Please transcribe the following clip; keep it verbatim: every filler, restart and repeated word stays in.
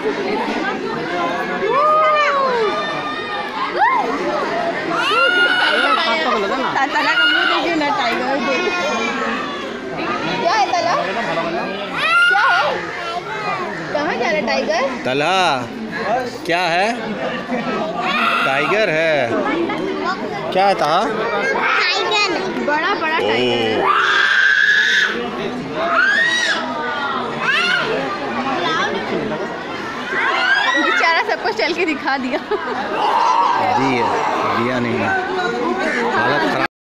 तला का मुंह देखिए ना, टाइगर देख। क्या है तला? क्या है? कहाँ जा रहा है टाइगर? तला क्या है? टाइगर है। क्या है तहा? टाइगर, बड़ा बड़ा टाइगर है। बेचारा सबको चल के दिखा दिया। दिया दिया नहीं, हालत खराब।